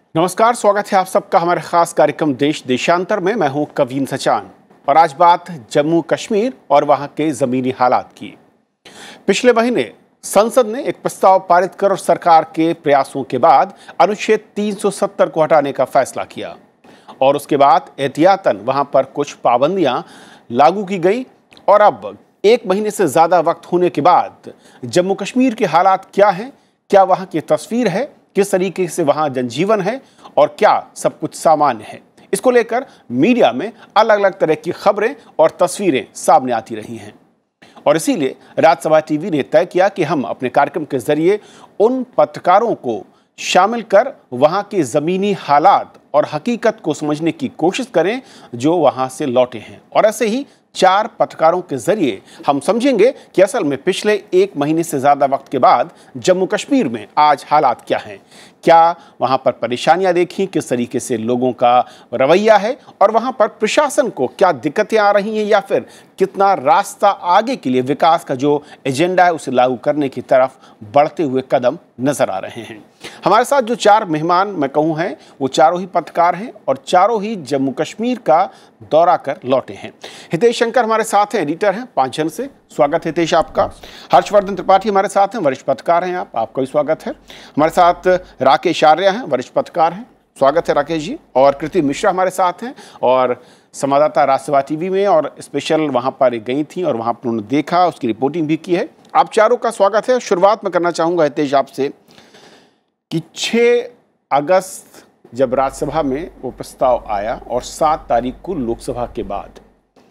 नमस्कार, स्वागत है आप सबका हमारे खास कार्यक्रम देश देशांतर में। मैं हूं कविंद्र सचान और आज बात जम्मू कश्मीर और वहां के जमीनी हालात की। पिछले महीने संसद ने एक प्रस्ताव पारित कर और सरकार के प्रयासों के बाद अनुच्छेद 370 को हटाने का फैसला किया और उसके बाद एहतियातन वहां पर कुछ पाबंदियां लागू की गई। और अब एक महीने से ज्यादा वक्त होने के बाद जम्मू कश्मीर के हालात क्या हैं, क्या वहां की तस्वीर है, किस तरीके से वहां जनजीवन है और क्या सब कुछ सामान्य है, इसको लेकर मीडिया में अलग अलग तरह की खबरें और तस्वीरें सामने आती रही हैं। और इसीलिए राज्यसभा टीवी ने तय किया कि हम अपने कार्यक्रम के जरिए उन पत्रकारों को शामिल कर वहां के जमीनी हालात और हकीकत को समझने की कोशिश करें जो वहां से लौटे हैं। और ऐसे ही 4 पत्रकारों के जरिए हम समझेंगे कि असल में पिछले एक महीने से ज्यादा वक्त के बाद जम्मू कश्मीर में आज हालात क्या हैं, क्या वहां पर परेशानियां देखी, किस तरीके से लोगों का रवैया है और वहां पर प्रशासन को क्या दिक्कतें आ रही हैं या फिर कितना रास्ता आगे के लिए विकास का जो एजेंडा है उसे लागू करने की तरफ बढ़ते हुए कदम नजर आ रहे हैं। हमारे साथ जो 4 मेहमान मैं कहूँ हैं वो चारों ही पत्रकार हैं और चारों ही जम्मू कश्मीर का दौरा कर लौटे हैं। हितेश शंकर हमारे साथ हैं, एडिटर हैं पांचजन से, स्वागत है हितेश आपका। हर्षवर्धन त्रिपाठी हमारे साथ हैं, वरिष्ठ पत्रकार हैं, आपका भी स्वागत है। हमारे साथ राकेश आर्या हैं, वरिष्ठ पत्रकार हैं, स्वागत है राकेश जी। और कृति मिश्रा हमारे साथ हैं और संवाददाता राज्यसभा टीवी में और स्पेशल वहाँ पर गई थी और वहाँ पर उन्होंने देखा, उसकी रिपोर्टिंग भी की है। आप चारों का स्वागत है। शुरुआत में करना चाहूँगा हितेश आपसे कि 6 अगस्त जब राज्यसभा में वो प्रस्ताव आया और 7 तारीख को लोकसभा के बाद,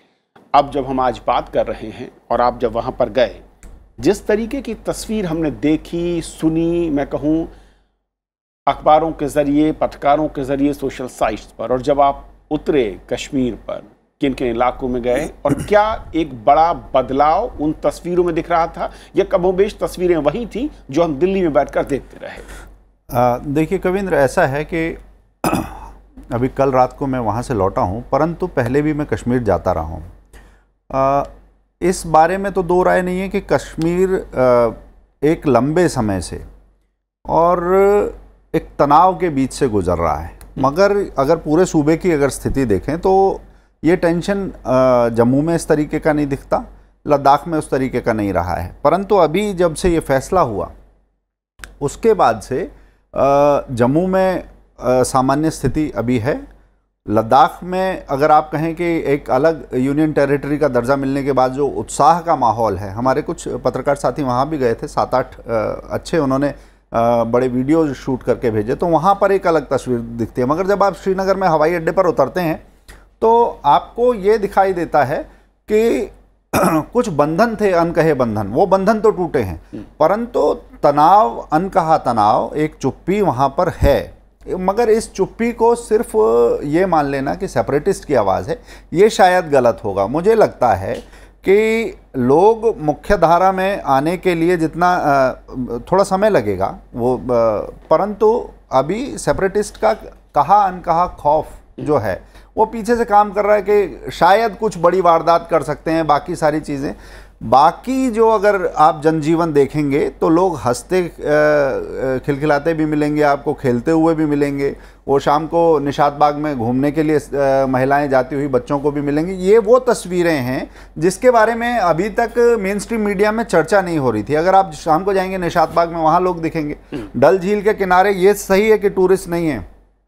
अब जब हम आज बात कर रहे हैं और आप जब वहाँ पर गए, जिस तरीके की तस्वीर हमने देखी, सुनी, मैं कहूँ अखबारों के ज़रिए, पत्रकारों के ज़रिए, सोशल साइट्स पर, और जब आप उतरे कश्मीर पर, किन किन इलाकों में गए और क्या एक बड़ा बदलाव उन तस्वीरों में दिख रहा था या कमोबेश तस्वीरें वही थी जो हम दिल्ली में बैठकर देखते रहे? देखिए कविंद्र, ऐसा है कि अभी कल रात को मैं वहाँ से लौटा हूँ, परंतु पहले भी मैं कश्मीर जाता रहा हूँ। इस बारे में तो दो राय नहीं है कि कश्मीर एक लंबे समय से और एक तनाव के बीच से गुजर रहा है। मगर अगर पूरे सूबे की अगर स्थिति देखें तो ये टेंशन जम्मू में इस तरीके का नहीं दिखता, लद्दाख में उस तरीके का नहीं रहा है। परंतु अभी जब से ये फैसला हुआ उसके बाद से जम्मू में सामान्य स्थिति अभी है। लद्दाख में अगर आप कहें कि एक अलग यूनियन टेरिटरी का दर्जा मिलने के बाद जो उत्साह का माहौल है, हमारे कुछ पत्रकार साथी वहाँ भी गए थे, 7-8 अच्छे उन्होंने बड़े वीडियो शूट करके भेजे, तो वहाँ पर एक अलग तस्वीर दिखती है। मगर जब आप श्रीनगर में हवाई अड्डे पर उतरते हैं तो आपको ये दिखाई देता है कि कुछ बंधन थे, अनकहे बंधन, वो बंधन तो टूटे हैं, परंतु तनाव, अनकहा तनाव, एक चुप्पी वहाँ पर है। मगर इस चुप्पी को सिर्फ ये मान लेना कि सेपरेटिस्ट की आवाज़ है, ये शायद गलत होगा। मुझे लगता है कि लोग मुख्य धारा में आने के लिए जितना थोड़ा समय लगेगा वो, परंतु अभी सेपरेटिस्ट का कहा अनकहा खौफ जो है वो पीछे से काम कर रहा है कि शायद कुछ बड़ी वारदात कर सकते हैं। बाकी सारी चीज़ें, बाकी जो अगर आप जनजीवन देखेंगे तो लोग हंसते खिलखिलाते भी मिलेंगे, आपको खेलते हुए भी मिलेंगे। वो शाम को निशात बाग में घूमने के लिए महिलाएं जाती हुई बच्चों को भी मिलेंगी। ये वो तस्वीरें हैं जिसके बारे में अभी तक मेन स्ट्रीम मीडिया में चर्चा नहीं हो रही थी। अगर आप शाम को जाएंगे निशात बाग में, वहाँ लोग दिखेंगे। डल झील के किनारे ये सही है कि टूरिस्ट नहीं है,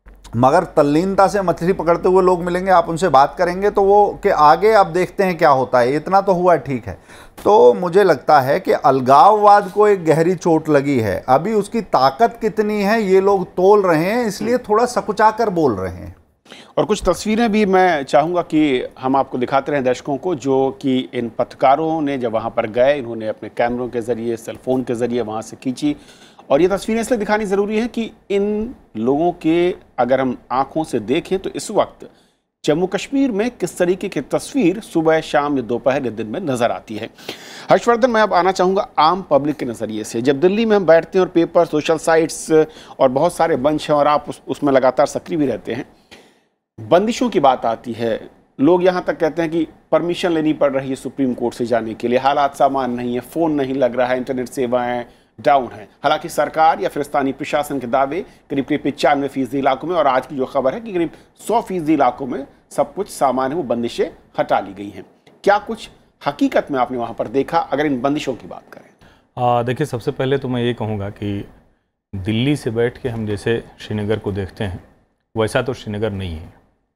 मगर तल्लीनता से मछली पकड़ते हुए लोग मिलेंगे। आप उनसे बात करेंगे तो वो कि आगे आप देखते हैं क्या होता है, इतना तो हुआ, ठीक है। तो मुझे लगता है कि अलगाववाद को एक गहरी चोट लगी है। अभी उसकी ताकत कितनी है ये लोग तोल रहे हैं, इसलिए थोड़ा सकुचाकर बोल रहे हैं। और कुछ तस्वीरें भी मैं चाहूँगा कि हम आपको दिखाते रहें दर्शकों को, जो कि इन पत्रकारों ने जब वहाँ पर गए, इन्होंने अपने कैमरों के ज़रिए, सेलफोन के ज़रिए वहाँ से खींची। और ये तस्वीरें इसलिए दिखानी ज़रूरी है कि इन लोगों के अगर हम आंखों से देखें तो इस वक्त जम्मू कश्मीर में किस तरीके की तस्वीर सुबह, शाम या दोपहर या दिन में नज़र आती है। हर्षवर्धन, मैं अब आना चाहूँगा आम पब्लिक के नज़रिए से। जब दिल्ली में हम बैठते हैं और पेपर, सोशल साइट्स और बहुत सारे मंच हैं और आप उसमें लगातार सक्रिय भी रहते हैं, बंदिशों की बात आती है, लोग यहाँ तक कहते हैं कि परमिशन लेनी पड़ रही है सुप्रीम कोर्ट से जाने के लिए, हालात सामान नहीं है, फ़ोन नहीं लग रहा है, इंटरनेट सेवाएँ डाउन है। हालांकि सरकार या फिर स्थानीय प्रशासन के दावे करीब 95% इलाकों में, और आज की जो खबर है कि करीब 100% इलाकों में सब कुछ सामान्य वो बंदिशें हटा ली गई हैं। क्या कुछ हकीकत में आपने वहां पर देखा, अगर इन बंदिशों की बात करें? देखिए, सबसे पहले तो मैं ये कहूँगा कि दिल्ली से बैठ के हम जैसे श्रीनगर को देखते हैं वैसा तो श्रीनगर नहीं है।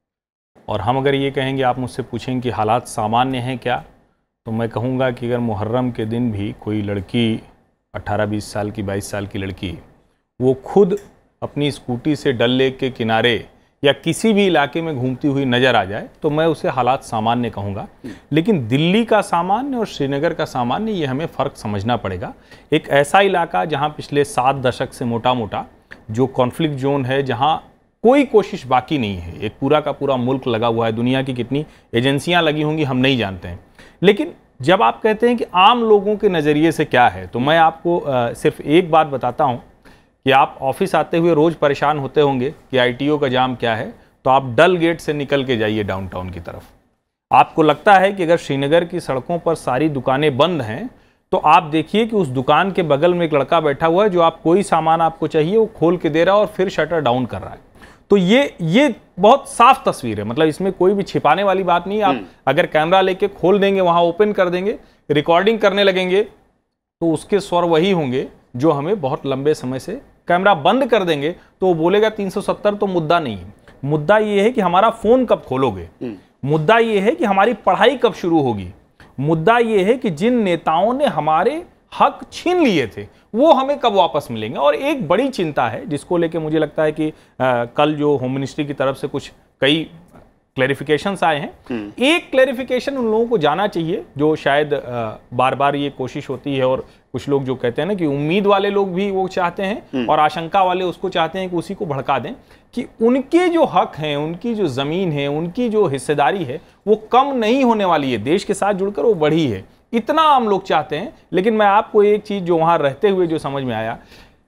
और हम अगर ये कहेंगे, आप मुझसे पूछेंगे कि हालात सामान्य हैं क्या, तो मैं कहूँगा कि अगर मुहर्रम के दिन भी कोई लड़की 18-20 साल की, 22 साल की लड़की वो खुद अपनी स्कूटी से डल लेक के किनारे या किसी भी इलाके में घूमती हुई नज़र आ जाए तो मैं उसे हालात सामान्य कहूँगा। लेकिन दिल्ली का सामान्य और श्रीनगर का सामान्य, ये हमें फ़र्क समझना पड़ेगा। एक ऐसा इलाका जहाँ पिछले 7 दशक से मोटा मोटा जो कॉन्फ्लिक्ट जोन है, जहाँ कोई कोशिश बाकी नहीं है, एक पूरा का पूरा मुल्क लगा हुआ है, दुनिया की कितनी एजेंसियाँ लगी होंगी हम नहीं जानते हैं। लेकिन जब आप कहते हैं कि आम लोगों के नज़रिए से क्या है, तो मैं आपको सिर्फ एक बात बताता हूँ कि आप ऑफिस आते हुए रोज़ परेशान होते होंगे कि आईटीओ का जाम क्या है, तो आप डल गेट से निकल के जाइए डाउनटाउन की तरफ। आपको लगता है कि अगर श्रीनगर की सड़कों पर सारी दुकानें बंद हैं, तो आप देखिए कि उस दुकान के बगल में एक लड़का बैठा हुआ है जो आप कोई सामान आपको चाहिए वो खोल के दे रहा है और फिर शटर डाउन कर रहा है। तो ये बहुत साफ तस्वीर है, मतलब इसमें कोई भी छिपाने वाली बात नहीं। आप अगर कैमरा लेके खोल देंगे, वहां ओपन कर देंगे, रिकॉर्डिंग करने लगेंगे, तो उसके स्वर वही होंगे जो हमें बहुत लंबे समय से, कैमरा बंद कर देंगे तो वो बोलेगा 370 तो मुद्दा नहीं है। मुद्दा ये है कि हमारा फोन कब खोलोगे, मुद्दा ये है कि हमारी पढ़ाई कब शुरू होगी, मुद्दा ये है कि जिन नेताओं ने हमारे हक छीन लिए थे वो हमें कब वापस मिलेंगे। और एक बड़ी चिंता है जिसको लेके मुझे लगता है कि कल जो होम मिनिस्ट्री की तरफ से कुछ कई क्लैरिफिकेशंस आए हैं, एक क्लैरिफिकेशन उन लोगों को जाना चाहिए जो शायद बार बार ये कोशिश होती है, और कुछ लोग जो कहते हैं ना कि उम्मीद वाले लोग भी वो चाहते हैं और आशंका वाले उसको चाहते हैं कि उसी को भड़का दें, कि उनके जो हक हैं, उनकी जो जमीन है, उनकी जो हिस्सेदारी है वो कम नहीं होने वाली है, देश के साथ जुड़कर वो बढ़ी है, इतना हम लोग चाहते हैं। लेकिन मैं आपको एक चीज जो वहां रहते हुए जो समझ में आया,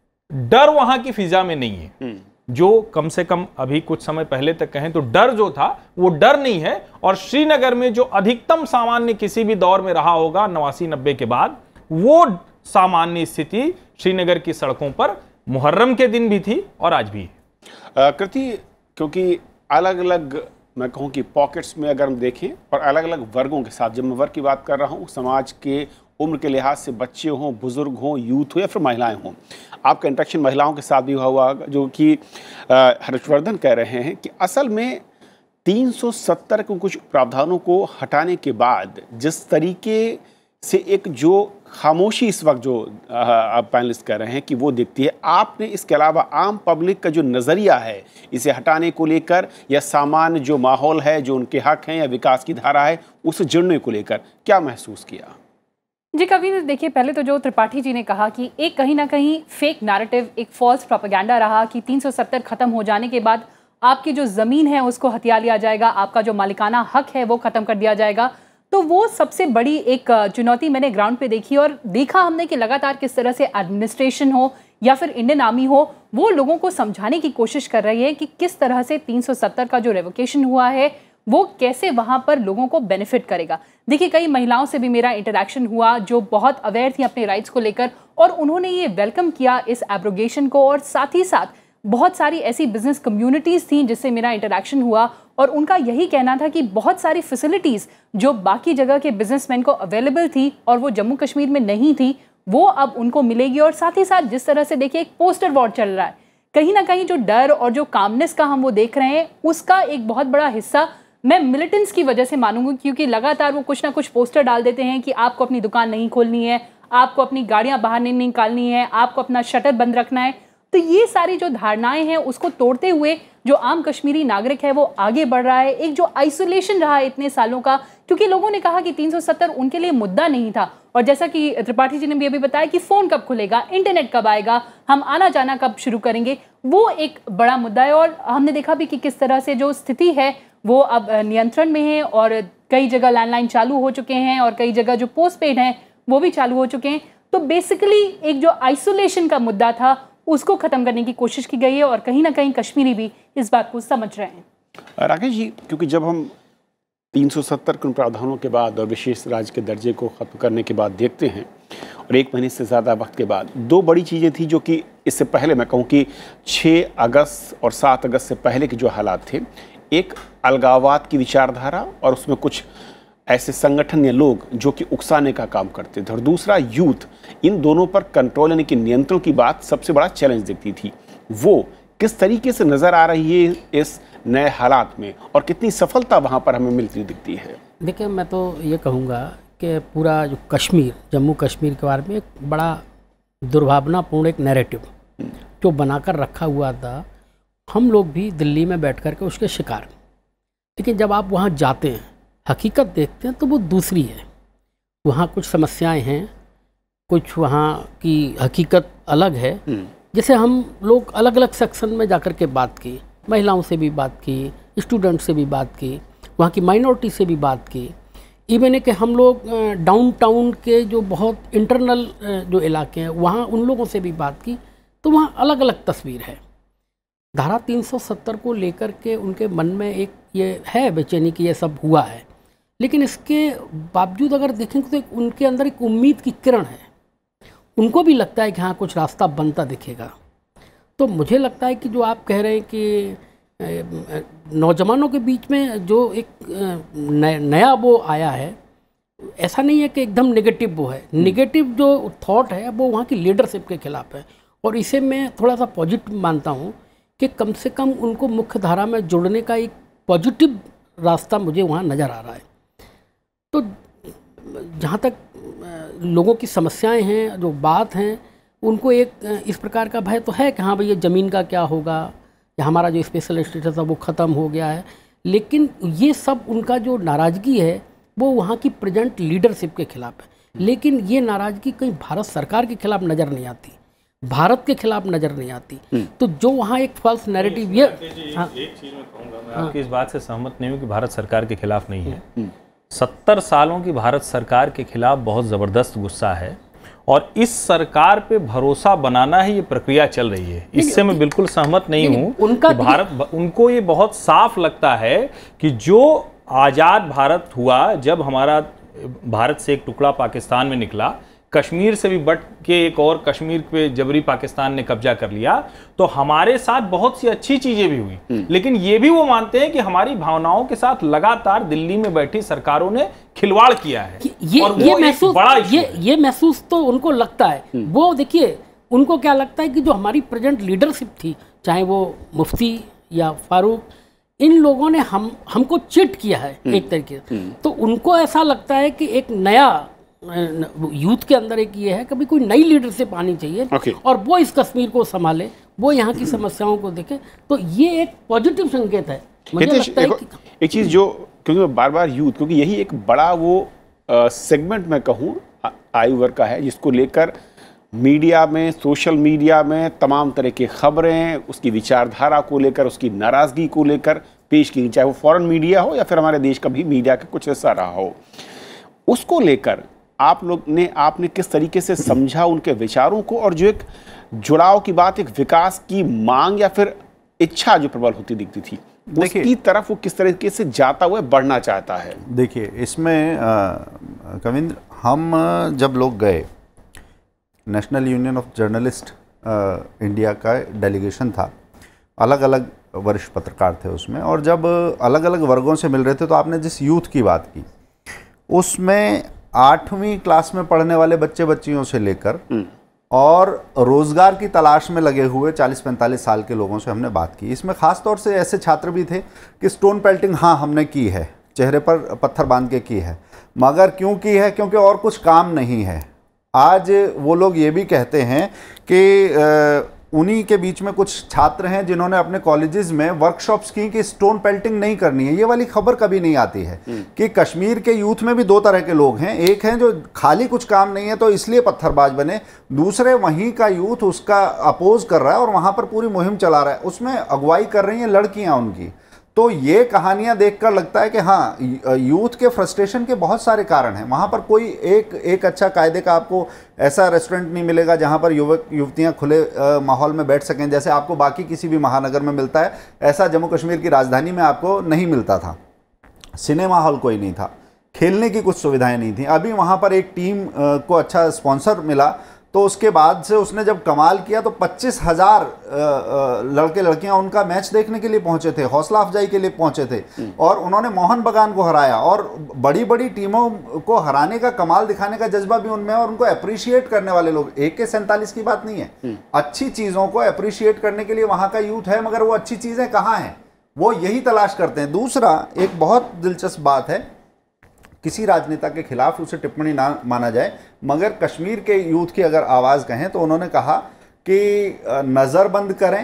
डर वहां की फिजा में नहीं है। जो कम से कम अभी कुछ समय पहले तक कहें तो डर जो था वो डर नहीं है। और श्रीनगर में जो अधिकतम सामान्य किसी भी दौर में रहा होगा 89-90 के बाद, वो सामान्य स्थिति श्रीनगर की सड़कों पर मुहर्रम के दिन भी थी और आज भी है। कृति, क्योंकि अलग अलग मैं कहूँ कि पॉकेट्स में अगर हम देखें और अलग अलग वर्गों के साथ, जब मैं वर्ग की बात कर रहा हूँ, समाज के उम्र के लिहाज से बच्चे हों, बुजुर्ग हों, यूथ हो या फिर महिलाएं हों, आपका इंटरेक्शन महिलाओं के साथ भी हुआ, जो कि हर्षवर्धन कह रहे हैं कि असल में 370 के कुछ प्रावधानों को हटाने के बाद जिस तरीके से एक जो खामोशी इस वक्त जो आप पैनलिस्ट कह रहे हैं कि वो दिखती है, आपने इसके अलावा आम पब्लिक का जो नज़रिया है इसे हटाने को लेकर, या सामान्य जो माहौल है, जो उनके हक हैं या विकास की धारा है, उसे जुड़ने को लेकर क्या महसूस किया? जी कविंद्र, देखिए, पहले तो जो त्रिपाठी जी ने कहा कि एक कहीं ना कहीं फेक नैरेटिव, एक फॉल्स प्रोपेगेंडा रहा कि 370 खत्म हो जाने के बाद आपकी जो ज़मीन है उसको हथिया लिया जाएगा, आपका जो मालिकाना हक है वो ख़त्म कर दिया जाएगा। तो वो सबसे बड़ी एक चुनौती मैंने ग्राउंड पे देखी, और देखा हमने कि लगातार किस तरह से एडमिनिस्ट्रेशन हो या फिर इंडियन आर्मी हो, वो लोगों को समझाने की कोशिश कर रही है कि किस तरह से 370 का जो रेवोकेशन हुआ है वो कैसे वहाँ पर लोगों को बेनिफिट करेगा। देखिए, कई महिलाओं से भी मेरा इंटरेक्शन हुआ जो बहुत अवेयर थी अपने राइट्स को लेकर, और उन्होंने ये वेलकम किया इस एब्रोगेशन को। और साथ ही साथ बहुत सारी ऐसी बिजनेस कम्युनिटीज़ थी जिससे मेरा इंटरेक्शन हुआ, और उनका यही कहना था कि बहुत सारी फैसिलिटीज़ जो बाकी जगह के बिजनेसमैन को अवेलेबल थी और वो जम्मू कश्मीर में नहीं थी, वो अब उनको मिलेगी। और साथ ही साथ जिस तरह से देखिए एक पोस्टर वॉर चल रहा है, कहीं ना कहीं जो डर और जो कामनेस का हम वो देख रहे हैं, उसका एक बहुत बड़ा हिस्सा मैं मिलिटेंट्स की वजह से मानूंगी, क्योंकि लगातार वो कुछ ना कुछ पोस्टर डाल देते हैं कि आपको अपनी दुकान नहीं खोलनी है, आपको अपनी गाड़ियां बाहर नहीं निकालनी है, आपको अपना शटर बंद रखना है। तो ये सारी जो धारणाएं हैं उसको तोड़ते हुए जो आम कश्मीरी नागरिक है वो आगे बढ़ रहा है। एक जो आइसोलेशन रहा है इतने सालों का, क्योंकि लोगों ने कहा कि 370 उनके लिए मुद्दा नहीं था, और जैसा कि त्रिपाठी जी ने भी अभी बताया कि फ़ोन कब खुलेगा, इंटरनेट कब आएगा, हम आना जाना कब शुरू करेंगे, वो एक बड़ा मुद्दा है। और हमने देखा भी कि किस तरह से जो स्थिति है वो अब नियंत्रण में है, और कई जगह लैंडलाइन चालू हो चुके हैं और कई जगह जो पोस्ट पेड हैं वो भी चालू हो चुके हैं। तो बेसिकली एक जो आइसोलेशन का मुद्दा था उसको ख़त्म करने की कोशिश की गई है, और कहीं ना कहीं कश्मीरी भी इस बात को समझ रहे हैं। राकेश जी, क्योंकि जब हम 370 के प्रावधानों के बाद और विशेष राज्य के दर्जे को ख़त्म करने के बाद देखते हैं, और 1 महीने से ज़्यादा वक्त के बाद 2 बड़ी चीज़ें थी जो कि इससे पहले मैं कहूँ कि 6 अगस्त और 7 अगस्त से पहले के जो हालात थे, एक अलगाववाद की विचारधारा और उसमें कुछ ऐसे संगठन या लोग जो कि उकसाने का काम करते थे, और दूसरा यूथ। इन दोनों पर कंट्रोल यानी कि नियंत्रण की बात सबसे बड़ा चैलेंज दिखती थी। वो किस तरीके से नज़र आ रही है इस नए हालात में और कितनी सफलता वहाँ पर हमें मिलती दिखती है? देखिए, मैं तो ये कहूँगा कि पूरा जो कश्मीर, जम्मू कश्मीर के बारे में एक बड़ा दुर्भावनापूर्ण एक नैरेटिव जो बनाकर रखा हुआ था, हम लोग भी दिल्ली में बैठ कर के उसके शिकार। लेकिन जब आप वहाँ जाते हैं, हकीकत देखते हैं, तो वो दूसरी है। वहाँ कुछ समस्याएं हैं, कुछ वहाँ की हकीकत अलग है। जैसे हम लोग अलग अलग सेक्शन में जाकर के बात की, महिलाओं से भी बात की, स्टूडेंट से भी बात की, वहाँ की माइनॉरिटी से भी बात की। इवन है कि हम लोग डाउनटाउन के जो बहुत इंटरनल जो इलाके हैं वहाँ उन लोगों से भी बात की, तो वहाँ अलग अलग तस्वीर है। धारा 370 को लेकर के उनके मन में एक ये है बेचैनी कि ये सब हुआ है, लेकिन इसके बावजूद अगर देखेंगे तो उनके अंदर एक उम्मीद की किरण है। उनको भी लगता है कि हाँ, कुछ रास्ता बनता दिखेगा। तो मुझे लगता है कि जो आप कह रहे हैं कि नौजवानों के बीच में जो एक नया वो आया है, ऐसा नहीं है कि एकदम नेगेटिव वो है। नेगेटिव जो थॉट है वो वहाँ की लीडरशिप के खिलाफ है, और इसे मैं थोड़ा सा पॉजिटिव मानता हूँ कि कम से कम उनको मुख्य धारा में जोड़ने का एक पॉजिटिव रास्ता मुझे वहाँ नज़र आ रहा है। तो जहाँ तक लोगों की समस्याएं हैं, जो बात हैं, उनको एक इस प्रकार का भय तो है कि हाँ भैया ज़मीन का क्या होगा, या हमारा जो स्पेशल स्टेटस था वो ख़त्म हो गया है। लेकिन ये सब उनका जो नाराज़गी है वो वहाँ की प्रेजेंट लीडरशिप के खिलाफ है। लेकिन ये नाराज़गी कहीं भारत सरकार के खिलाफ नज़र नहीं आती, भारत के खिलाफ नज़र नहीं आती। तो जो वहाँ एक फॉल्स नैरेटिव ये एक चीज़ मैं कहूँगा, मैं आपकी इस बात से सहमत नहीं हूँ कि भारत सरकार के खिलाफ नहीं है। 70 सालों की भारत सरकार के खिलाफ बहुत ज़बरदस्त गुस्सा है, और इस सरकार पे भरोसा बनाना ही ये प्रक्रिया चल रही है। इससे मैं बिल्कुल सहमत नहीं हूँ कि भारत, उनको ये बहुत साफ लगता है कि जो आज़ाद भारत हुआ, जब हमारा भारत से एक टुकड़ा पाकिस्तान में निकला, कश्मीर से भी बट के एक और कश्मीर पे जबरी पाकिस्तान ने कब्जा कर लिया, तो हमारे साथ बहुत सी अच्छी चीजें भी हुई। लेकिन ये भी वो मानते हैं कि हमारी भावनाओं के साथ लगातार दिल्ली में बैठी सरकारों ने खिलवाड़ किया है। ये महसूस तो उनको लगता है। वो देखिए, उनको क्या लगता है कि जो हमारी प्रेजेंट लीडरशिप थी, चाहे वो मुफ्ती या फारूक, इन लोगों ने हमको चिट किया है एक तरीके से। तो उनको ऐसा लगता है कि एक नया यूथ के अंदर एक ये है, कभी कोई नई लीडरशिप आनी चाहिए और वो इस कश्मीर को संभाले, वो यहाँ की समस्याओं को देखे। तो ये एक पॉजिटिव संकेत है। मुझे लगता है एक चीज़ जो, क्योंकि बार बार यूथ, क्योंकि यही एक बड़ा वो सेगमेंट मैं कहूँ आयु वर्ग का है, जिसको लेकर मीडिया में, सोशल मीडिया में तमाम तरह की खबरें उसकी विचारधारा को लेकर, उसकी नाराज़गी को लेकर पेश की, चाहे वो फॉरेन मीडिया हो या फिर हमारे देश का भी मीडिया का कुछ हिस्सा रहा हो। उसको लेकर आपने किस तरीके से समझा उनके विचारों को, और जो एक जुड़ाव की बात, एक विकास की मांग या फिर इच्छा जो प्रबल होती दिखती थी, उसकी तरफ वो किस तरीके से जाता हुआ बढ़ना चाहता है? देखिए, इसमें कविंद्र, हम जब लोग गए, National Union of Journalist India का डेलीगेशन था, अलग अलग वरिष्ठ पत्रकार थे उसमें, और जब अलग अलग वर्गों से मिल रहे थे, तो आपने जिस यूथ की बात की, उसमें 8वीं क्लास में पढ़ने वाले बच्चे बच्चियों से लेकर और रोजगार की तलाश में लगे हुए 40-45 साल के लोगों से हमने बात की। इसमें खास तौर से ऐसे छात्र भी थे कि स्टोन पेल्टिंग हाँ हमने की है, चेहरे पर पत्थर बांध के की है, मगर क्यों की है? क्योंकि और कुछ काम नहीं है। आज वो लोग ये भी कहते हैं कि उन्हीं के बीच में कुछ छात्र हैं जिन्होंने अपने कॉलेजेस में वर्कशॉप्स की कि स्टोन पेल्टिंग नहीं करनी है। ये वाली खबर कभी नहीं आती है कि कश्मीर के यूथ में भी 2 तरह के लोग हैं। एक हैं जो खाली कुछ काम नहीं है तो इसलिए पत्थरबाज बने, दूसरे वहीं का यूथ उसका अपोज कर रहा है और वहाँ पर पूरी मुहिम चला रहा है, उसमें अगुवाई कर रही हैं लड़कियाँ उनकी। तो ये कहानियां देखकर लगता है कि हाँ, यूथ के फ्रस्ट्रेशन के बहुत सारे कारण हैं। वहाँ पर कोई एक अच्छा कायदे का आपको ऐसा रेस्टोरेंट नहीं मिलेगा जहाँ पर युवक युवतियाँ खुले माहौल में बैठ सकें, जैसे आपको बाकी किसी भी महानगर में मिलता है। ऐसा जम्मू कश्मीर की राजधानी में आपको नहीं मिलता था। सिनेमा हॉल कोई नहीं था, खेलने की कुछ सुविधाएं नहीं थी। अभी वहाँ पर एक टीम को अच्छा स्पॉन्सर मिला, तो उसके बाद से उसने जब कमाल किया तो 25,000 लड़के लड़कियां उनका मैच देखने के लिए पहुंचे थे, हौसला अफजाई के लिए पहुंचे थे, और उन्होंने मोहन बगान को हराया। और बड़ी बड़ी टीमों को हराने का, कमाल दिखाने का जज्बा भी उनमें है, और उनको अप्रिशिएट करने वाले लोग। AK-47 की बात नहीं है, अच्छी चीज़ों को अप्रिशिएट करने के लिए वहाँ का यूथ है, मगर वो अच्छी चीज़ें कहाँ हैं, वो यही तलाश करते हैं। दूसरा, एक बहुत दिलचस्प बात है, किसी राजनेता के खिलाफ उसे टिप्पणी ना माना जाए, मगर कश्मीर के यूथ की अगर आवाज़ कहें तो उन्होंने कहा कि नज़रबंद करें,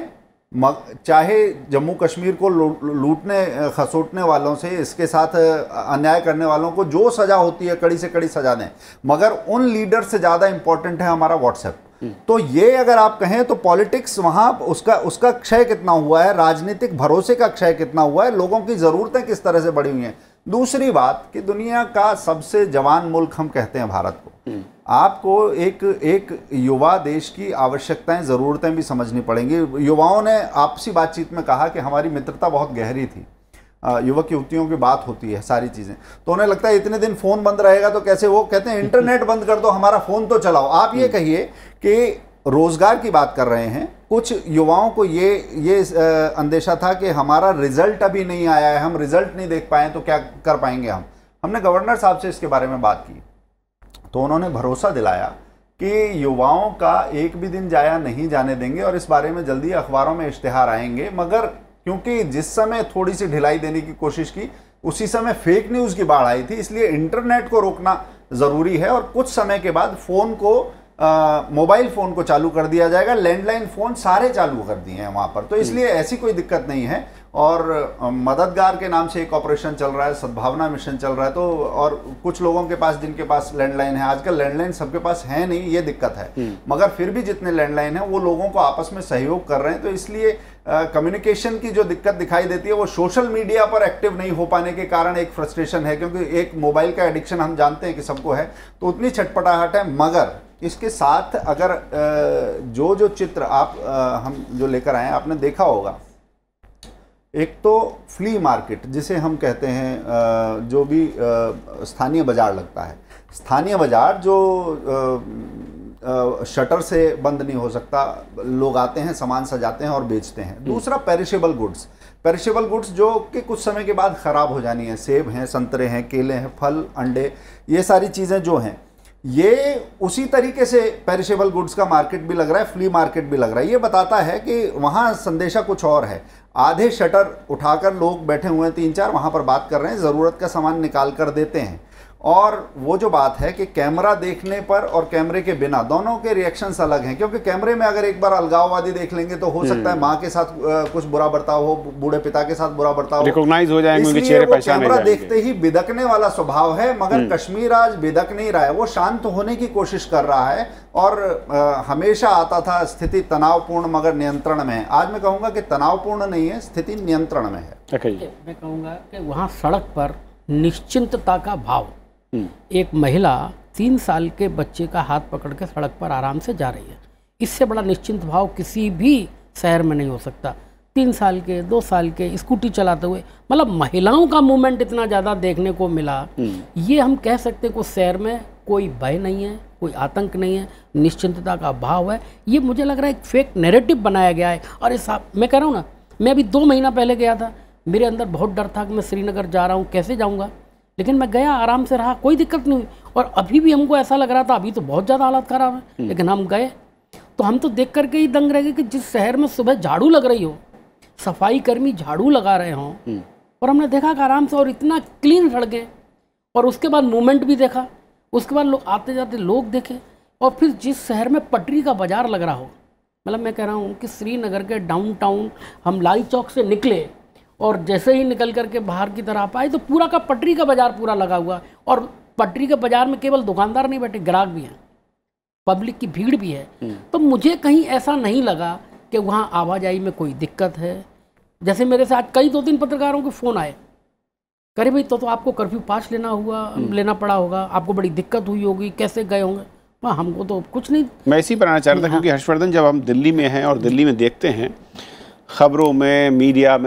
चाहे जम्मू कश्मीर को लूटने खसोटने वालों से, इसके साथ अन्याय करने वालों को जो सज़ा होती है कड़ी से कड़ी सज़ा दें, मगर उन लीडर से ज़्यादा इम्पोर्टेंट है हमारा व्हाट्सएप। तो ये अगर आप कहें तो पॉलिटिक्स वहाँ उसका क्षय कितना हुआ है, राजनीतिक भरोसे का क्षय कितना हुआ है, लोगों की ज़रूरतें किस तरह से बढ़ी हुई हैं। दूसरी बात कि दुनिया का सबसे जवान मुल्क हम कहते हैं भारत को, आपको एक युवा देश की आवश्यकताएं, ज़रूरतें भी समझनी पड़ेंगी। युवाओं ने आपसी बातचीत में कहा कि हमारी मित्रता बहुत गहरी थी, युवक युवतियों की बात होती है सारी चीज़ें, तो उन्हें लगता है इतने दिन फ़ोन बंद रहेगा तो कैसे, वो कहते हैं इंटरनेट बंद कर दो, हमारा फ़ोन तो चलाओ। आप ये कहिए कि रोज़गार की बात कर रहे हैं, कुछ युवाओं को ये अंदेशा था कि हमारा रिजल्ट अभी नहीं आया है, हम रिजल्ट नहीं देख पाए तो क्या कर पाएंगे हमने गवर्नर साहब से इसके बारे में बात की, तो उन्होंने भरोसा दिलाया कि युवाओं का एक भी दिन जाया नहीं जाने देंगे, और इस बारे में जल्दी अखबारों में इश्तिहार आएंगे। मगर क्योंकि जिस समय थोड़ी सी ढिलाई देने की कोशिश की, उसी समय फेक न्यूज़ की बाढ़ आई थी, इसलिए इंटरनेट को रोकना ज़रूरी है, और कुछ समय के बाद फ़ोन को, मोबाइल फ़ोन को चालू कर दिया जाएगा। लैंडलाइन फ़ोन सारे चालू कर दिए हैं वहाँ पर, तो इसलिए ऐसी कोई दिक्कत नहीं है। और मददगार के नाम से एक ऑपरेशन चल रहा है, सद्भावना मिशन चल रहा है, तो और कुछ लोगों के पास, जिनके पास लैंडलाइन है, आजकल लैंडलाइन सबके पास है नहीं, ये दिक्कत है, मगर फिर भी जितने लैंडलाइन है वो लोगों को आपस में सहयोग कर रहे हैं। तो इसलिए कम्युनिकेशन की जो दिक्कत दिखाई देती है वो सोशल मीडिया पर एक्टिव नहीं हो पाने के कारण एक फ्रस्ट्रेशन है, क्योंकि एक मोबाइल का एडिक्शन हम जानते हैं कि सबको है, तो उतनी छटपटाहट है। मगर इसके साथ अगर जो चित्र आप हम जो लेकर आए हैं, आपने देखा होगा, एक तो फ्ली मार्केट जिसे हम कहते हैं, जो भी स्थानीय बाजार लगता है, स्थानीय बाजार जो शटर से बंद नहीं हो सकता, लोग आते हैं, सामान सजाते हैं और बेचते हैं। दूसरा पेरिशेबल गुड्स जो कि कुछ समय के बाद ख़राब हो जानी है, सेब हैं, संतरे हैं, केले हैं, फल, अंडे, ये सारी चीज़ें जो हैं, ये उसी तरीके से पेरिशेबल गुड्स का मार्केट भी लग रहा है, फ्ली मार्केट भी लग रहा है। ये बताता है कि वहाँ संदेशा कुछ और है। आधे शटर उठाकर लोग बैठे हुए हैं, 3-4 वहाँ पर बात कर रहे हैं, ज़रूरत का सामान निकाल कर देते हैं। और वो जो बात है कि कैमरा देखने पर और कैमरे के बिना दोनों के रिएक्शंस अलग हैं, क्योंकि कैमरे में अगर एक बार अलगाववादी देख लेंगे तो हो सकता है माँ के साथ कुछ बुरा बर्ताव हो, बूढ़े पिता के साथ बुरा बर्ताव हो, रिकॉग्नाइज हो जाएंगे, उनके चेहरे पहचाने जाएंगे। कैमरा देखते ही बिदकने वाला स्वभाव है, मगर कश्मीर आज बिदक नहीं रहा है, वो शांत होने की कोशिश कर रहा है। और हमेशा आता था स्थिति तनावपूर्ण मगर नियंत्रण में है। आज मैं कहूँगा कि तनावपूर्ण नहीं है, स्थिति नियंत्रण में है। मैं कहूँगा कि वहाँ सड़क पर निश्चिंतता का भाव, एक महिला 3 साल के बच्चे का हाथ पकड़ के सड़क पर आराम से जा रही है, इससे बड़ा निश्चिंत भाव किसी भी शहर में नहीं हो सकता। 3 साल के, 2 साल के स्कूटी चलाते हुए, मतलब महिलाओं का मूवमेंट इतना ज़्यादा देखने को मिला। ये हम कह सकते हैं कि उस शहर में कोई भय नहीं है, कोई आतंक नहीं है, निश्चिंतता का भाव है। ये मुझे लग रहा है एक फेक नैरेटिव बनाया गया है। और इस मैं कह रहा हूँ ना, मैं अभी 2 महीना पहले गया था, मेरे अंदर बहुत डर था कि मैं श्रीनगर जा रहा हूँ, कैसे जाऊँगा, लेकिन मैं गया, आराम से रहा, कोई दिक्कत नहीं हुई। और अभी भी हमको ऐसा लग रहा था अभी तो बहुत ज़्यादा हालत ख़राब है, लेकिन हम गए तो हम तो देख करके ही दंग रह गए कि जिस शहर में सुबह झाड़ू लग रही हो, सफाई कर्मी झाड़ू लगा रहे हों, और हमने देखा कि आराम से और इतना क्लीन सड़कें, और उसके बाद मूवमेंट भी देखा, उसके बाद लोग आते जाते लोग देखे, और फिर जिस शहर में पटरी का बाज़ार लग रहा हो, मतलब मैं कह रहा हूँ कि श्रीनगर के डाउनटाउन हम लाई चौक से निकले और जैसे ही निकल करके बाहर की तरफ आए तो पूरा का पटरी का बाज़ार पूरा लगा हुआ, और पटरी के बाज़ार में केवल दुकानदार नहीं बैठे, ग्राहक भी हैं, पब्लिक की भीड़ भी है। तो मुझे कहीं ऐसा नहीं लगा कि वहाँ आवाजाही में कोई दिक्कत है। जैसे मेरे से आज कई 2-3 पत्रकारों के फ़ोन आए, करे भाई तो आपको कर्फ्यू पास लेना पड़ा होगा, आपको बड़ी दिक्कत हुई होगी, कैसे गए होंगे। हमको तो कुछ नहीं। मैं इसी पर आना चाह रहा था, क्योंकि हर्षवर्धन, जब हम दिल्ली में हैं और दिल्ली में देखते हैं खबरों में, मीडिया में जो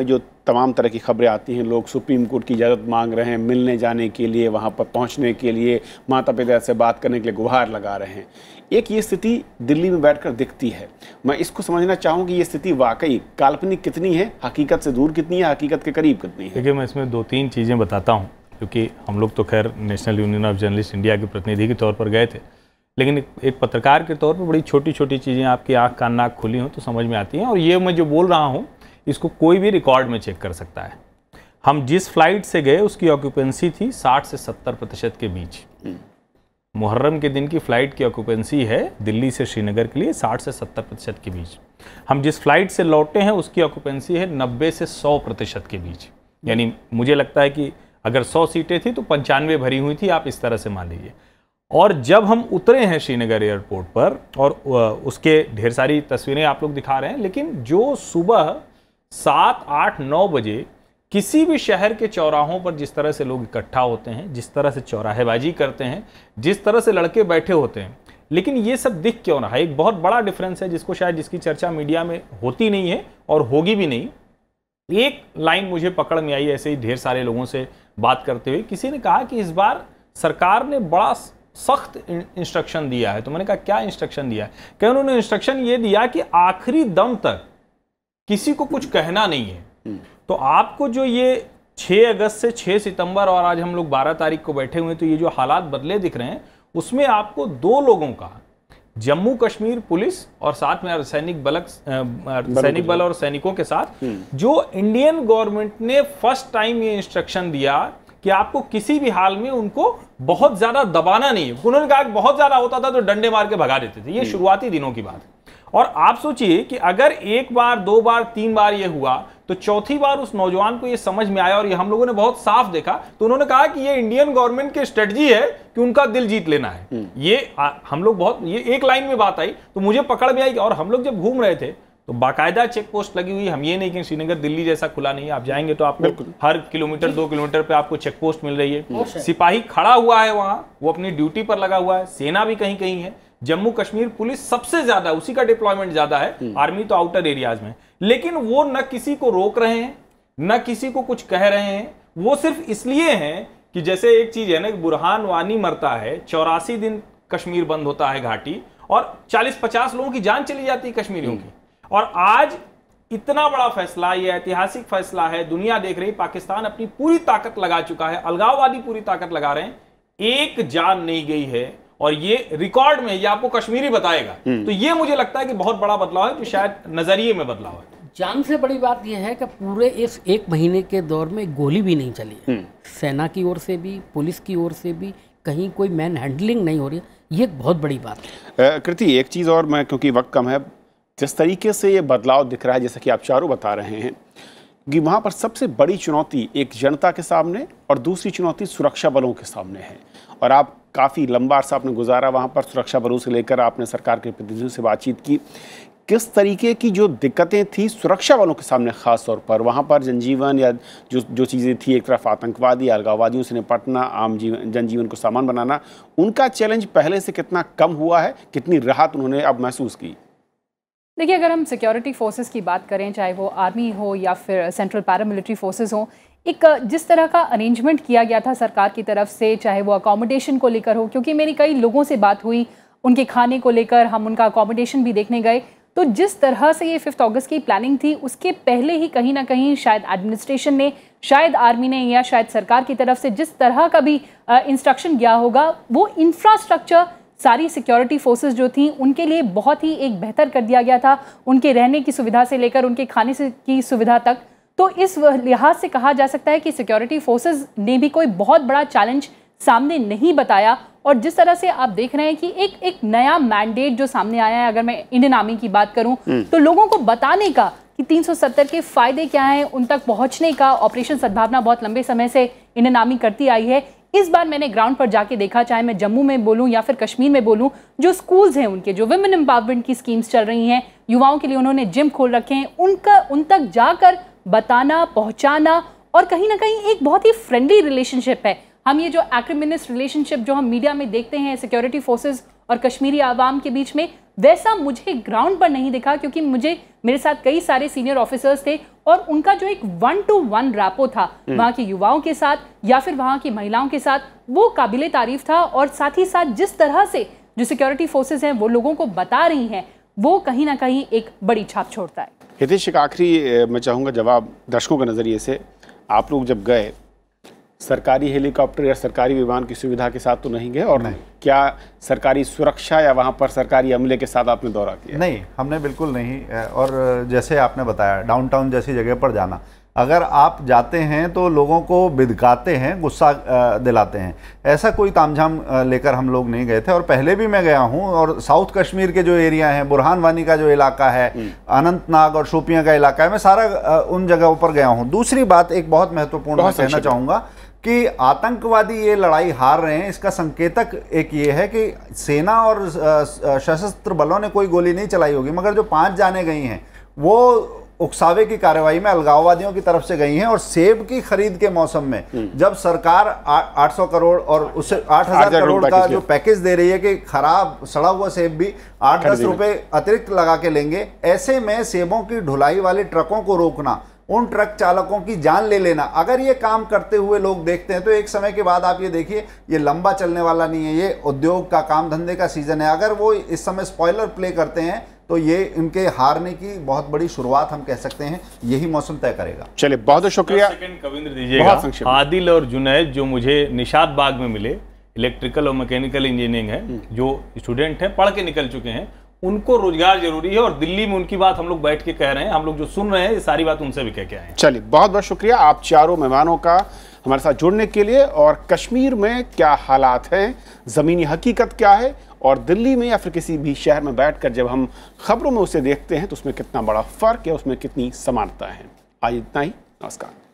तमाम तरह की खबरें आती हैं, लोग सुप्रीम कोर्ट की इजाज़त मांग रहे हैं मिलने जाने के लिए, वहाँ पर पहुँचने के लिए, माता पिता से बात करने के लिए गुहार लगा रहे हैं। एक ये स्थिति दिल्ली में बैठकर दिखती है। मैं इसको समझना चाहूँ कि ये स्थिति वाकई काल्पनिक कितनी है, हकीकत से दूर कितनी है, हकीकत के करीब कितनी है। देखिए, मैं इसमें 2-3 चीज़ें बताता हूँ, क्योंकि हम लोग तो खैर National Union of Journalist India के प्रतिनिधि के तौर पर गए थे, लेकिन एक पत्रकार के तौर पर बड़ी छोटी छोटी चीज़ें आपकी आँख कान नाक खुली हों तो समझ में आती हैं। और ये मैं जो बोल रहा हूँ इसको कोई भी रिकॉर्ड में चेक कर सकता है। हम जिस फ्लाइट से गए उसकी ऑक्यूपेंसी थी 60 से 70% के बीच। मुहर्रम के दिन की फ़्लाइट की ऑक्यूपेंसी है दिल्ली से श्रीनगर के लिए 60 से 70% के बीच। हम जिस फ्लाइट से लौटे हैं उसकी ऑक्यूपेंसी है 90 से 100% के बीच। यानी मुझे लगता है कि अगर 100 सीटें थी तो 95 भरी हुई थी, आप इस तरह से मान लीजिए। और जब हम उतरे हैं श्रीनगर एयरपोर्ट पर, और उसके ढेर सारी तस्वीरें आप लोग दिखा रहे हैं, लेकिन जो सुबह 7, 8, 9 बजे किसी भी शहर के चौराहों पर जिस तरह से लोग इकट्ठा होते हैं, जिस तरह से चौराहेबाजी करते हैं, जिस तरह से लड़के बैठे होते हैं, लेकिन ये सब दिख क्यों रहा है? एक बहुत बड़ा डिफरेंस है जिसको शायद जिसकी चर्चा मीडिया में होती नहीं है और होगी भी नहीं। एक लाइन मुझे पकड़ में आई ऐसे ही ढेर सारे लोगों से बात करते हुए। किसी ने कहा कि इस बार सरकार ने बड़ा सख्त इंस्ट्रक्शन दिया है। तो मैंने कहा क्या इंस्ट्रक्शन दिया है? क्या उन्होंने इंस्ट्रक्शन ये दिया कि आखिरी दम तक किसी को कुछ कहना नहीं है। तो आपको जो ये 6 अगस्त से 6 सितंबर और आज हम लोग 12 तारीख को बैठे हुए हैं, तो ये जो हालात बदले दिख रहे हैं उसमें आपको 2 लोगों का, जम्मू कश्मीर पुलिस और साथ में सैनिक बल और सैनिकों के साथ, जो इंडियन गवर्नमेंट ने फर्स्ट टाइम ये इंस्ट्रक्शन दिया कि आपको किसी भी हाल में उनको बहुत ज्यादा दबाना नहीं है। उन्होंने कहा कि बहुत ज्यादा होता था तो डंडे मार के भगा देते थे। ये शुरुआती दिनों की बात है। और आप सोचिए कि अगर 1 बार 2 बार 3 बार ये हुआ तो चौथी बार उस नौजवान को ये समझ में आया, और ये हम लोगों ने बहुत साफ देखा, तो उन्होंने कहा कि ये इंडियन गवर्नमेंट की स्ट्रेटजी है कि उनका दिल जीत लेना है। ये हम लोग बहुत, ये एक लाइन में बात आई तो मुझे पकड़ में आई। और हम लोग जब घूम रहे थे तो बाकायदा चेक पोस्ट लगी हुई। हम ये नहीं कि श्रीनगर दिल्ली जैसा खुला नहीं है, आप जाएंगे तो आपको हर किलोमीटर 2 किलोमीटर पे आपको चेक पोस्ट मिल रही है। सिपाही खड़ा हुआ है वहां, वो अपनी ड्यूटी पर लगा हुआ है। सेना भी कहीं कहीं है। जम्मू कश्मीर पुलिस सबसे ज्यादा, उसी का डिप्लॉयमेंट ज्यादा है। आर्मी तो आउटर एरियाज में, लेकिन वो न किसी को रोक रहे हैं न किसी को कुछ कह रहे हैं। वो सिर्फ इसलिए हैं कि जैसे एक चीज है ना, बुरहान वानी मरता है, 84 दिन कश्मीर बंद होता है घाटी, और 40-50 लोगों की जान चली जाती है कश्मीरियों की। और आज इतना बड़ा फैसला, ये ऐतिहासिक फैसला है, दुनिया देख रही, पाकिस्तान अपनी पूरी ताकत लगा चुका है, अलगाववादी पूरी ताकत लगा रहे हैं, एक जान नहीं गई है। और ये रिकॉर्ड में, ये आपको कश्मीरी बताएगा। तो ये मुझे लगता है कि बहुत बड़ा बदलाव है, जो शायद नजरिए में बदलाव है। जान से बड़ी बात यह है कि पूरे इस 1 महीने के दौर में गोली भी नहीं चली। सेना की ओर से भी, पुलिस की ओर से भी कहीं कोई मैन हैंडलिंग नहीं हो रही है। ये एक बहुत बड़ी बात है। कृति, एक चीज़ और, मैं क्योंकि वक्त कम है, जिस तरीके से ये बदलाव दिख रहा है, जैसा कि आप चारों बता रहे हैं, कि वहाँ पर सबसे बड़ी चुनौती एक जनता के सामने और दूसरी चुनौती सुरक्षा बलों के सामने है। और आप काफ़ी लंबा अर्सा आपने गुजारा वहाँ पर, सुरक्षा बलों से लेकर आपने सरकार के प्रतिनिधियों से बातचीत की। किस तरीके की जो दिक्कतें थी सुरक्षा बलों के सामने, ख़ास तौर पर वहाँ पर जनजीवन या जो चीज़ें थी, एक तरफ आतंकवादी अलगाववादियों से निपटना, आम जनजीवन को सामान बनाना, उनका चैलेंज पहले से कितना कम हुआ है, कितनी राहत उन्होंने अब महसूस की? देखिए, अगर हम सिक्योरिटी फोर्सेस की बात करें, चाहे वो आर्मी हो या फिर सेंट्रल पैरामिलिट्री फोर्सेस हो, एक जिस तरह का अरेंजमेंट किया गया था सरकार की तरफ से, चाहे वो अकोमोडेशन को लेकर हो, क्योंकि मेरी कई लोगों से बात हुई उनके खाने को लेकर, हम उनका अकोमोडेशन भी देखने गए, तो जिस तरह से ये 5 अगस्त की प्लानिंग थी, उसके पहले ही कहीं ना कहीं शायद एडमिनिस्ट्रेशन ने, शायद आर्मी ने, या शायद सरकार की तरफ से जिस तरह का भी इंस्ट्रक्शन गया होगा, वो इंफ्रास्ट्रक्चर सारी सिक्योरिटी फोर्सेस जो थी उनके लिए बहुत ही एक बेहतर कर दिया गया था, उनके रहने की सुविधा से लेकर उनके खाने की सुविधा तक। तो इस लिहाज से कहा जा सकता है कि सिक्योरिटी फोर्सेस ने भी कोई बहुत बड़ा चैलेंज सामने नहीं बताया। और जिस तरह से आप देख रहे हैं कि एक नया मैंडेट जो सामने आया है, अगर मैं इंडियन आर्मी की बात करूं, तो लोगों को बताने का कि 370 के फायदे क्या हैं, उन तक पहुंचने का ऑपरेशन सद्भावना बहुत लंबे समय से इंडियन आर्मी करती आई है। इस बार मैंने ग्राउंड पर जाके देखा, चाहे मैं जम्मू में बोलूं या फिर कश्मीर में बोलूं, जो स्कूल्स हैं उनके, जो विमेन एम्पावरमेंट की स्कीम्स चल रही हैं, युवाओं के लिए उन्होंने जिम खोल रखे हैं, उन तक जाकर बताना, पहुंचाना, और कहीं ना कहीं एक बहुत ही फ्रेंडली रिलेशनशिप है। हम ये जो एक्रिमिनस रिलेशनशिप जो हम मीडिया में देखते हैं सिक्योरिटी फोर्सेस और कश्मीरी आवाम के बीच में, वैसा मुझे ग्राउंड पर नहीं दिखा, क्योंकि मेरे साथ कई सारे सीनियर ऑफिसर्स थे और उनका जो एक 1-to-1 रैपो था वहां के युवाओं के साथ या फिर वहां की महिलाओं के साथ, वो काबिले तारीफ था। और साथ ही साथ जिस तरह से जो सिक्योरिटी फोर्सेस हैं वो लोगों को बता रही हैं, वो कहीं ना कहीं एक बड़ी छाप छोड़ता है। हितेश, एक आखिरी मैं चाहूँगा जवाब दर्शकों के नज़रिए से। आप लोग जब गए, सरकारी हेलीकॉप्टर या सरकारी विमान की सुविधा के साथ तो नहीं गए, और क्या सरकारी सुरक्षा या वहाँ पर सरकारी अमले के साथ आपने दौरा किया? नहीं, हमने बिल्कुल नहीं। और जैसे आपने बताया, डाउनटाउन जैसी जगह पर जाना, अगर आप जाते हैं तो लोगों को बिदकाते हैं, गुस्सा दिलाते हैं। ऐसा कोई तामझाम लेकर हम लोग नहीं गए थे। और पहले भी मैं गया हूं, और साउथ कश्मीर के जो एरिया हैं, बुरहान वानी का जो इलाका है, अनंतनाग और शोपियां का इलाका है, मैं सारा उन जगहों पर गया हूं। दूसरी बात, एक बहुत महत्वपूर्ण मैं कहना चाहूँगा कि आतंकवादी ये लड़ाई हार रहे हैं, इसका संकेतक एक ये है कि सेना और सशस्त्र बलों ने कोई गोली नहीं चलाई होगी, मगर जो 5 जाने गई हैं वो उकसावे की कार्रवाई में अलगाववादियों की तरफ से गई हैं। और सेब की खरीद के मौसम में जब सरकार 800 करोड़ और उससे 8000 करोड़ का जो पैकेज दे रही है कि खराब सड़ा हुआ सेब भी 8-10 रुपए अतिरिक्त लगा के लेंगे, ऐसे में सेबों की ढुलाई वाले ट्रकों को रोकना, उन ट्रक चालकों की जान ले लेना, अगर ये काम करते हुए लोग देखते हैं तो एक समय के बाद आप ये देखिए, ये लंबा चलने वाला नहीं है। ये उद्योग का, काम धंधे का सीजन है। अगर वो इस समय स्पॉइलर प्ले करते हैं तो ये इनके हारने की बहुत बड़ी शुरुआत हम कह सकते हैं, यही मौसम तय करेगा। चलिए, बहुत बहुत शुक्रिया। कविंद्र दीजिएगा। आदिल और जुनैद जो मुझे निशात बाग में मिले, इलेक्ट्रिकल और मैकेनिकल इंजीनियरिंग है, जो स्टूडेंट हैं, पढ़ के निकल चुके हैं, उनको रोजगार जरूरी है। और दिल्ली में उनकी बात हम लोग बैठ के कह रहे हैं, हम लोग जो सुन रहे हैं, ये सारी बात उनसे भी कह के आए हैं। चलिए, बहुत बहुत शुक्रिया आप चारों मेहमानों का हमारे साथ जुड़ने के लिए। और कश्मीर में क्या हालात हैं, ज़मीनी हकीकत क्या है, और दिल्ली में या फिर किसी भी शहर में बैठकर जब हम खबरों में उसे देखते हैं तो उसमें कितना बड़ा फर्क है, उसमें कितनी समानता है। आज इतना ही, नमस्कार।